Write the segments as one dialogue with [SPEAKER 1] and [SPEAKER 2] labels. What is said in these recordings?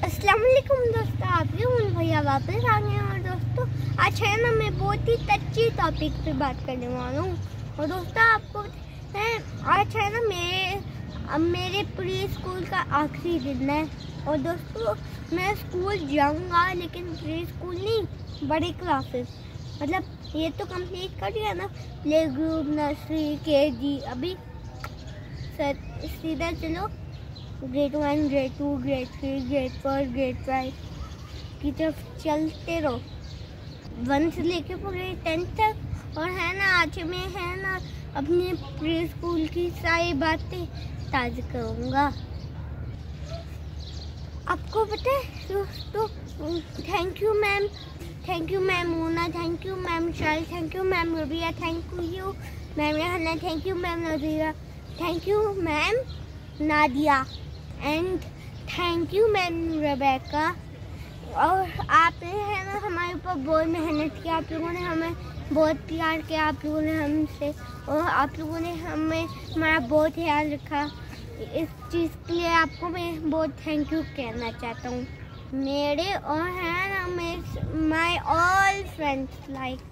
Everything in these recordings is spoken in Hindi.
[SPEAKER 1] अस्सलाम वालेकुम दोस्तों, आप लोग भैया वापस आ गए हैं। और दोस्तों आज है ना मैं बहुत ही टची टॉपिक पे बात करने वाला हूँ। और दोस्तों आपको है आज है ना मेरे प्री स्कूल का आखिरी दिन है। और दोस्तों मैं स्कूल जाऊँगा लेकिन प्री स्कूल नहीं, बड़े क्लासेस, मतलब ये तो कंप्लीट कर दिया ना, प्ले ग्रुप, नर्सरी, केजी, अभी सर सीधा चलो grade 1, grade 2, grade 3, grade 4, grade 5 की तरफ चलते रहो, 1 से लेके पूरे 10 तक। और है ना आज मैं है ना अपने प्री स्कूल की सारी बातें ताज़ा करूँगा। आपको पता है दोस्तों, thank you ma'am Mona, thank you ma'am Shal, thank you ma'am Rabia, thank you ma'am Rehna, thank you ma'am Nazira, thank you ma'am Nadia and thank you ma'am Rebecca. और आपने है ना हमारे ऊपर बहुत मेहनत की, आप लोगों ने हमें बहुत प्यार किया, आप लोगों ने हमसे, और आप लोगों ने हमारा बहुत ख्याल रखा। इस चीज़ के लिए आपको मैं बहुत थैंक यू कहना चाहता हूँ। मेरे और है ना my all friends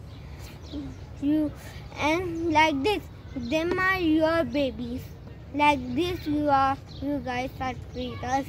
[SPEAKER 1] like you and like this, them are your babies, like this you guys are treat us।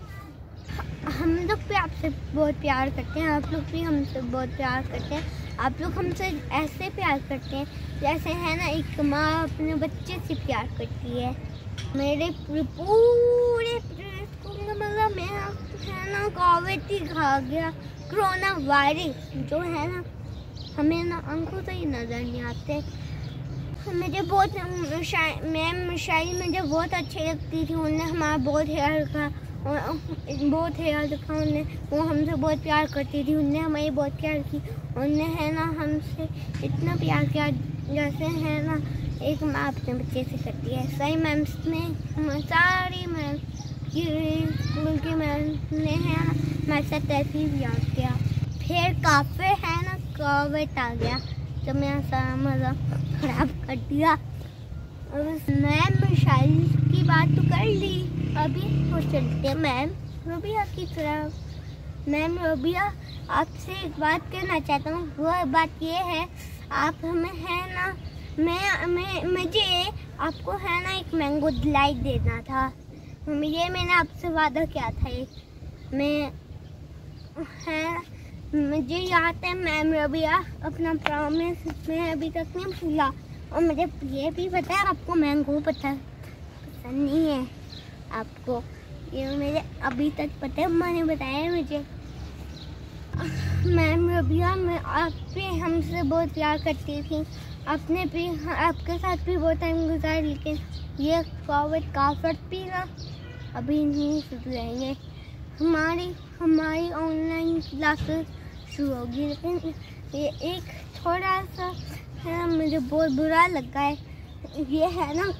[SPEAKER 1] हम लोग भी आपसे बहुत प्यार करते हैं, आप लोग भी हमसे बहुत प्यार करते हैं। आप लोग हमसे ऐसे प्यार करते हैं जैसे है ना एक माँ अपने बच्चे से प्यार करती है। मेरे पूरे स्कूल में मतलब मैं है ना कोविड ही खा गया, कोरोना वायरस जो है ना हमें ना आंखों से ही नज़र नहीं आते। मुझे बहुत मैम शायरी मुझे बहुत अच्छी लगती थी, उन्होंने हमारा बहुत ख्याल रखा, उन्होंने वो हमसे बहुत प्यार करती थी, उन्होंने हमारी बहुत प्यार की, उन्होंने है ना हमसे इतना प्यार किया जैसे है ना एक माँ अपने बच्चे से करती है। सही मैम्स ने सारी मैम स्कूल की मैम ने है ना हमारे साथ तहसीब याद किया। फिर काफ़ी है ना कोविड आ गया तो मेरा सारा मज़ा खराब कर दिया। और मैम शायरी की बात तो कर ली, अभी तो चलते हैं मैम रबिया की तरफ। मैम रबिया आपसे एक बात कहना चाहता हूँ, वह बात ये है आप हमें है ना मुझे आपको है ना एक मैंगो डिलाइट देना था। ये मैंने आपसे वादा किया था। मैं है मुझे याद है मैम रबिया, अपना प्रॉमिस मैं अभी तक नहीं भूला। और मुझे ये भी पता है आपको मैंगो पसंद नहीं है, आपको ये मेरे अभी तक पता है, मैंने बताया मुझे। मैम रबिया मैं आप भी हमसे बहुत प्यार करती थी, आपने भी आपके साथ भी बहुत टाइम गुजारा, लेकिन ये कोविड काफट भी ना अभी नहीं सुधरेंगे। हमारी ऑनलाइन क्लासेस शुरू होगी, लेकिन ये एक थोड़ा सा है ना मुझे बहुत बुरा लगा है, ये है ना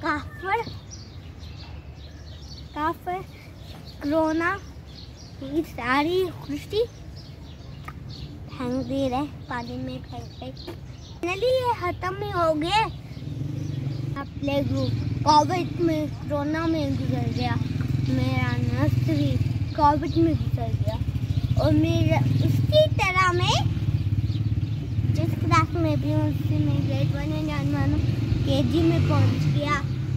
[SPEAKER 1] काफर कोरोना की सारी खुशी फेंक दे रहे पानी में, फाइनली ये खत्म ही हो गए। प्ले ग्रुप कोविड में कोरोना में गुजर गया, मेरा नर्सरी कोविड में गुजर गया, और मेरा इसी तरह में जिस क्लास में भी हूँ उससे मैं ग्रेड 1 में जानवाना केजी में पहुँच गया।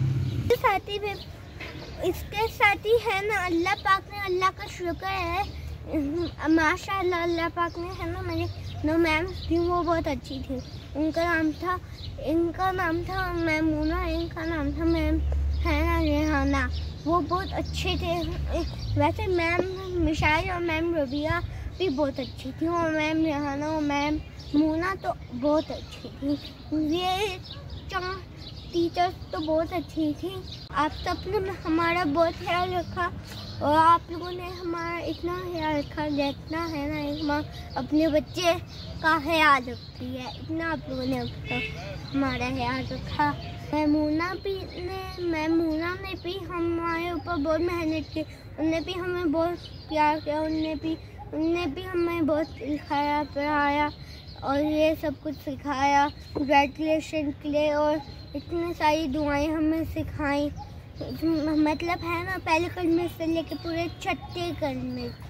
[SPEAKER 1] इसके साथ ही है ना अल्लाह पाक ने, अल्लाह का शुक्र है माशाअल्लाह, अल्लाह पाक ने है ना मेरे जो मैम थी वो बहुत अच्छी थी। इनका नाम था मैम मोना, इनका नाम था मैम है ना रेहाना, वो बहुत अच्छे थे। वैसे मैम मिशाइल और मैम रबिया भी बहुत अच्छी थी, और मैम रेहाना और मैम मोना तो बहुत अच्छी थी। ये टीचर्स तो बहुत अच्छी थी। आप सबने हमारा बहुत ख्याल रखा, और आप लोगों ने हमारा इतना ख्याल रखा जितना है ना एक माँ अपने बच्चे का ख्याल रखती है, इतना आप लोगों ने हमारा ख्याल रखा। मैम मोना ने भी हमारे ऊपर बहुत मेहनत की, उन्होंने भी हमें बहुत प्यार किया, उन्होंने भी हमें बहुत सिखाया पढ़ाया और ये सब कुछ सिखाया ग्रेजुएशन के लिए, और इतनी सारी दुआएं हमें सिखाई। मतलब है ना पहले कलमे से लेके पूरे छठे कलमे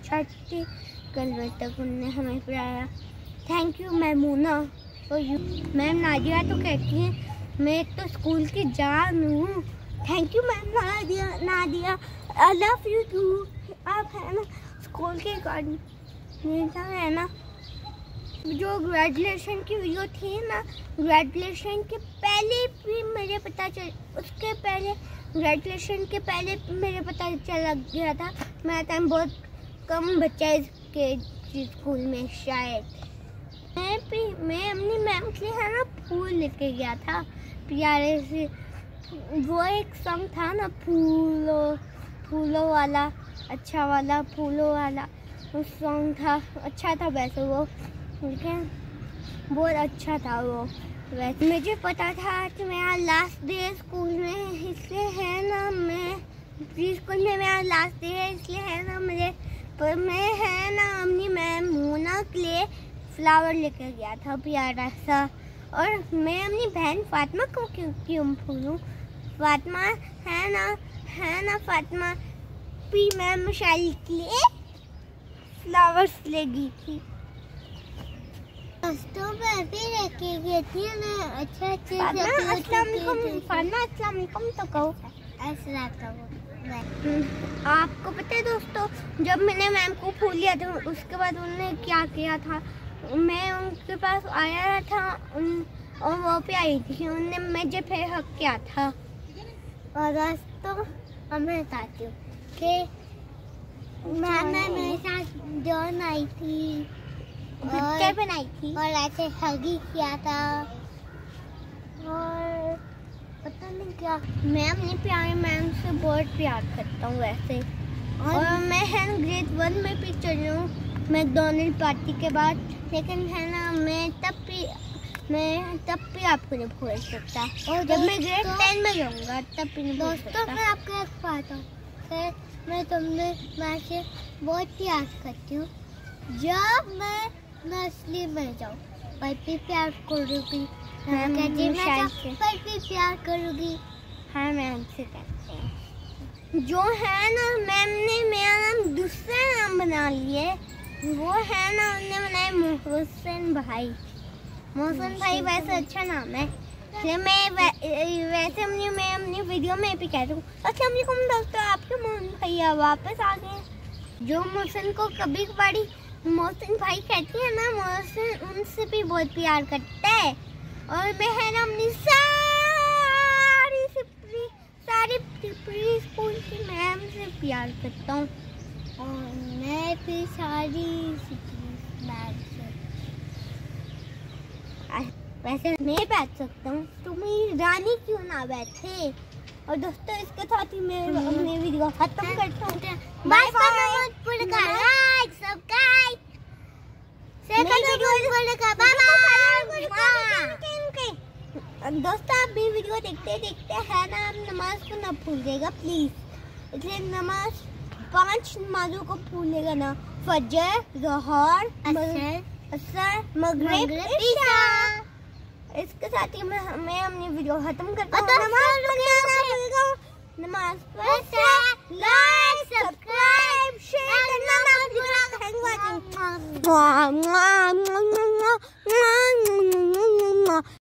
[SPEAKER 1] अच्छा थी, कल तक उन्होंने हमें पढ़ाया। Thank you ma'am Mona for you. Ma'am Nadia तो कहती हैं मैं तो स्कूल की जान हूँ। Thank you ma'am Nadia, I love you too. आप है ना स्कूल के कोऑर्डिनेटर है ना। जो ग्रेजुएशन की वीडियो थी ना, ग्रेजुएशन के पहले भी मुझे पता चल, उसके पहले ग्रेजुएशन के पहले मुझे पता चल गया था। मेरा टाइम बहुत कम बच्चा इसके स्कूल में शायद। मैं अपनी मैम के लिए है ना फूल लेके गया था प्यारे से। वो एक सॉन्ग था ना फूलों वाला, अच्छा वाला फूलों वाला, वो सॉन्ग था। अच्छा था वैसे वो, लेकिन बहुत अच्छा था वो। वैसे मुझे पता था कि मेरा लास्ट डे स्कूल में, इसलिए है ना मैं प्री स्कूल में मेरा लास्ट डे है, इसलिए है ना मुझे, पर मैं है ना अपनी मैम मोना के लिए फ्लावर लेकर गया था प्यारा सा। और मैं अपनी बहन फातिमा को क्यों भूलूं। फातिमा है ना फातिमा पी मैम शायद के लिए फ्लावर्स ले गई थी। दोस्तों मैं भी लेके गई थी ना, अच्छा अस्सलाम वालेकुम तो कहो। आपको पता है दोस्तों, जब मैंने मैम को फूल लिया था उसके बाद उन्होंने क्या किया था, मैं उनके पास आया था और वो भी आई थी, उन्होंने मुझे फिर हक किया था। और दोस्तों मैं बताती हूँ कि मैम मेरे साथ जॉन आई थी पिक्चर बनाई थी और ऐसे हगी किया था और पता नहीं क्या। मैं अपनी प्यारी मैम से बहुत प्यार करता हूँ वैसे। और मैं है ग्रेड 1 में भी चली हूँ मैकडॉनल्ड पार्टी के बाद, लेकिन है ना मैं तब भी आपको नहीं भूल सकता। और जब मैं ग्रेड 10 में जाऊँगा तब भी नहीं भूल सकता। मैं आपको एक बात हूँ, मैं तुमने मैं से बहुत प्यार करती हूँ। जब मैं नस्ली में जाऊँ पर भी प्यार करूँगी, पर भी प्यार करूँगी। हाँ मैम से कहते हैं। जो है ना मैम ने मेरा नाम दूसरा नाम बना लिए, वो है ना उन्होंने बनाया मोहसिन भाई। मोहसिन भाई वैसे अच्छा नाम है, इसलिए मैं वैसे मैं अपनी वीडियो में भी कहती हूँ अस्सलाम वालेकुम दोस्तों, आपके मोहसिन भैया वापस आ गए। जो मोहसिन को कभी कभारी मोहसिन भाई कहती है ना, मोहसिन उनसे भी बहुत प्यार करता है। और मैं है ना अपनी सारी प्री स्कूल की मैम से प्यार करता हूँ और मैं भी सारी मैम से। वैसे मैं बैठ सकता हूँ, तुम्हें रानी क्यों ना बैठे। और दोस्तों इसके साथ ही मैं अपनी वीडियो खत्म करता हूँ। Bye bye. दोस्तों आप भी वीडियो देखते है ना, आप नमाज को ना भूलिएगा प्लीज। इसलिए नमाज 5 नमाजों को भूलिएगा ना, फजर, ज़ोहर, असर, मगरिब, इशा। इसके साथ ही मैं अपनी वीडियो खत्म करता हूँ। नमाज लाइक सब्सक्राइब शेयर करना।